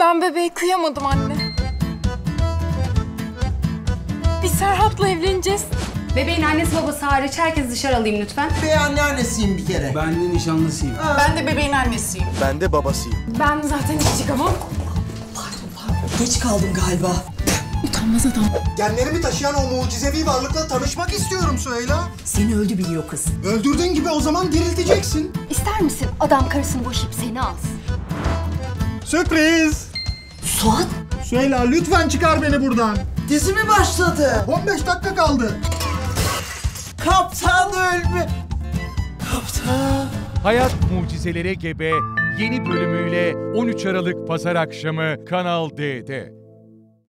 Ben bebeğe kıyamadım anne. Biz Serhat'la evleneceğiz. Bebeğin annesi babası hariç herkes dışarı alayım lütfen. Ben anneannesiyim bir kere. Ben de nişanlısıyım. Ben de bebeğin annesiyim. Ben de babasıyım. Ben zaten hiç çıkamam. Geç kaldım galiba. Utanmaz adam. Genlerimi taşıyan o mucizevi varlıkla tanışmak istiyorum Süheyla. Seni öldü biliyor kız. Öldürdüğün gibi o zaman dirilteceksin. İster misin adam karısını boşayıp seni alsın? Sürpriz. Suat, Süheyla lütfen çıkar beni buradan. dizi mi başladı? 15 dakika kaldı. Kaptan ölme. Kaptan. Hayat Mucizelere Gebe yeni bölümüyle 13 Aralık Pazar akşamı Kanal D'de.